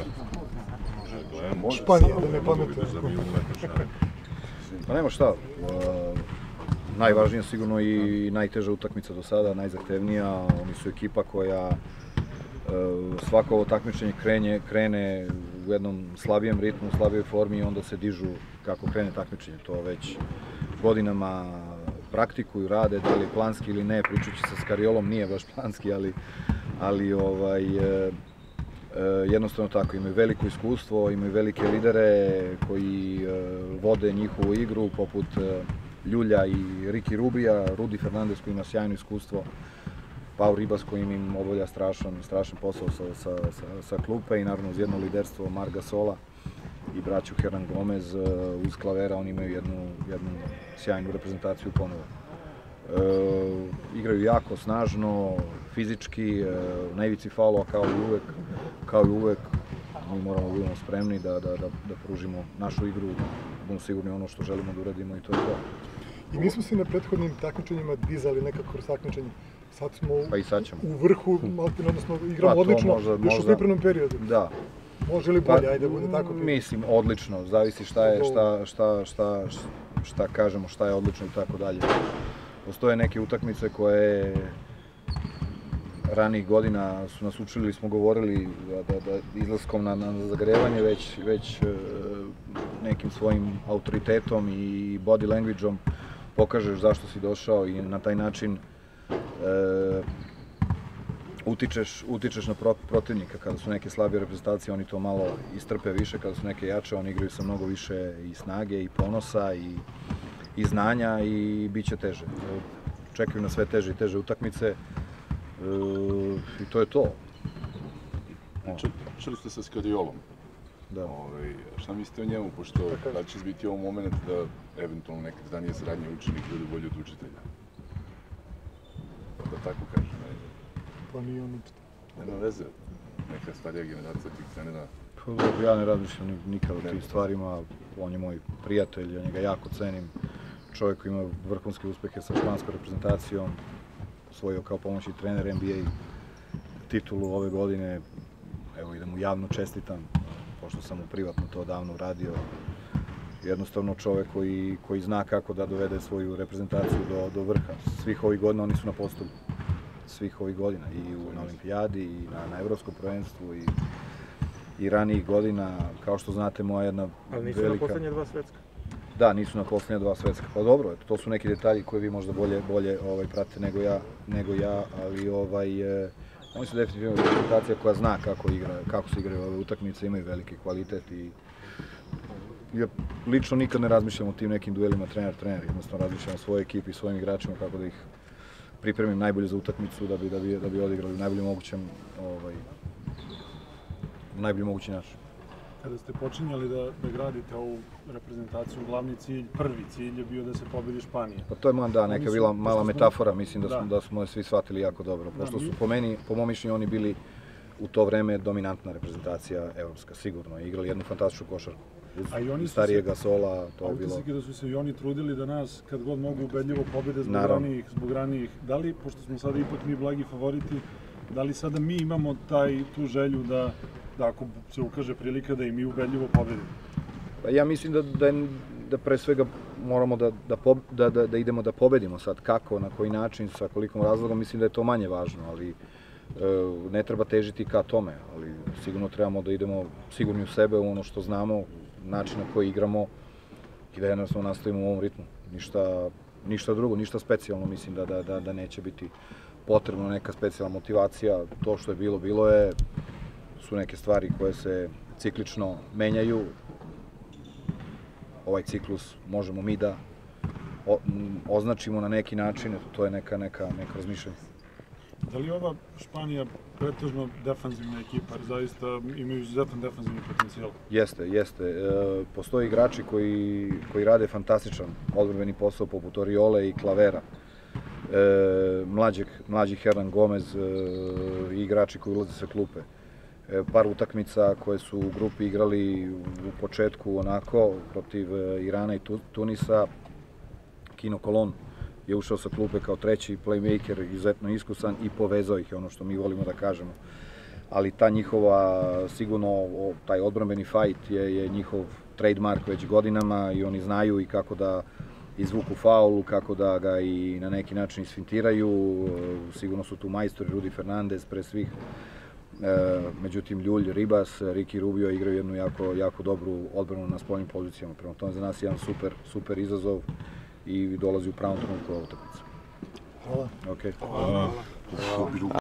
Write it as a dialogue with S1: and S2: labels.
S1: Španija, da ne pametuje.
S2: Pa nema šta. Najvažnija sigurno i najteža utakmica do sada, najzahtevnija. Oni su ekipa koja svako ovo takmičenje krene u jednom slabijem ritmu, u slabijoj formi i onda se dižu kako krene takmičenje. To već godinama praktikuju, rade, da li je planski ili ne, pričajući sa Skariolom, nije baš planski, ali jednostavno tako, imaju veliko iskustvo, imaju velike lidere koji vode njihovu igru, poput Ljulja i Ricky Rubija, Rudi Fernandez koji ima sjajno iskustvo, Pau Ribas koji im obavlja strašan posao sa klupe i naravno uz jedno liderstvo Marc Gasola i braću Hernan Gomez uz Klavera, oni imaju jednu sjajnu reprezentaciju ponovo. Igraju jako snažno, fizički, na ivici faulova kao i uvek. Mi moramo da budemo spremni da pružimo našu igru, da budemo sigurni ono što želimo da uradimo i to je to.
S1: I mi smo se na prethodnim takmičenjima dizali nekako kroz takmičenje. Sad smo u vrhu, odnosno igramo odlično, još u pripremnom periodu.
S2: Da.
S1: Može li bolje, ajde bude tako?
S2: Mislim, odlično, zavisi šta kažemo, šta je odlično i tako dalje. Postoje neke utakmice koje ranijih godina su nas učili ili smo govorili da izlaskom na zagrevanje već nekim svojim autoritetom i body language-om pokažeš zašto si došao i na taj način utičeš na protivnika. Kada su neke slabije reprezentacije, oni to malo istrpe više, kada su neke jače, oni igraju sa mnogo više i snage i ponosa i znanja i bit će teže. Čekaju na sve teže i teže utakmice i to je to.
S3: Čuli ste sa Skariolom.
S2: Da.
S3: Šta mislite o njemu, pošto da će biti ovo moment da eventualno nekad danije sradnje učenik bude bolji od učitelja? Da tako kažem.
S1: Pa nije on učitelj.
S3: Nema veze, neka starija generacija tih trenera.
S2: Ja ne razmišljam nikad o tim stvarima, on je moj prijatelj, ja njega jako cenim. Čovjek koji ima vrhunske uspehe sa španskom reprezentacijom, osvojio kao pomoćni trener NBA titulu ove godine. Evo, idem mu javno čestitam, pošto sam mu privatno to davno uradio. Jednostavno čovjek koji zna kako da dovede svoju reprezentaciju do vrha. Svih ovih godina oni su na postolju. Svih ovih godina i na olimpijadi i na evropskom prvenstvu i ranijih godina. Kao što znate, moja jedna velika...
S4: Ali nisu na poslednje dva svetska?
S2: Da, nisu na poslednje dva svetska. Pa dobro, to su neki detalji koje vi možda bolje pratite nego ja, ali oni su definitivno reprezentacija koja zna kako se igraju ove utakmice, imaju veliki kvalitet i ja lično nikad ne razmišljam o tim nekim duelima trener-trener, jednostavno razmišljam o svojoj ekipi i svojim igračima kako da ih pripremim najbolje za utakmicu da bi odigrali najbolji mogući način.
S5: Kada ste počinjali da gradite ovu reprezentaciju, glavni cilj, prvi cilj je bio da se pobedi Španija.
S2: Pa to je neka bila mala metafora, mislim da smo svi shvatili jako dobro, pošto su po mom mišljenju oni bili u to vreme dominantna reprezentacija evropska, sigurno, i igrali jednu fantastičnu košarku. Starije Gasola, to je bilo...
S5: A da su se i oni trudili da nas, kad god mogu, ubedljivo pobede zbog ranijih. Da li, pošto smo sada ipak mi blagi favoriti, da li sada mi imamo tu želju da ako se ukaže prilika da i mi ubedljivo pobedimo?
S2: Ja mislim da pre svega moramo da idemo da pobedimo sad. Kako, na koji način, sa kolikom razlogom, mislim da je to manje važno, ali ne treba težiti ka tome, ali sigurno trebamo da idemo sigurni u sebe, u ono što znamo, način na koji igramo i da jednostavno nastavimo u ovom ritmu. Ništa drugo, ništa specijalno, mislim da neće biti potrebno neka specijalna motivacija. To što je bilo je, su neke stvari koje se ciklično menjaju. Ovaj ciklus možemo mi da označimo na neki način, to je neka razmišljanja.
S5: Da li je ova Španija pretežno defanzivna ekipa, zaista imaju izuzetan defanzivni potencijal?
S2: Jeste. Postoje igrači koji rade fantastičan odbrambeni posao poput Oriole i Klavera. Mlađi Hernan Gomez i igrači koji ulaze sa klupe. Par utakmica koje su u grupi igrali u početku onako protiv Irana i Tunisa. Kino Kolon je ušao sa klupe kao treći playmaker, izuzetno iskusan i povezao ih, je ono što mi volimo da kažemo. ali ta njihova, sigurno taj odbrambeni fajt je njihov trademark već godinama i oni znaju i kako da izvuku faul, kako da ga i na neki način isfintiraju, sigurno su tu majstori, Rudi Fernandez pre svih, međutim Ljulj, Ribas, Ricky Rubio igraju jednu jako dobru odbranu na spoljnim pozicijama, prema tome za nas je jedan super izazov i dolazi u pravom trenutku ova utakmica.
S1: Hvala.
S2: Okay.
S3: Hvala.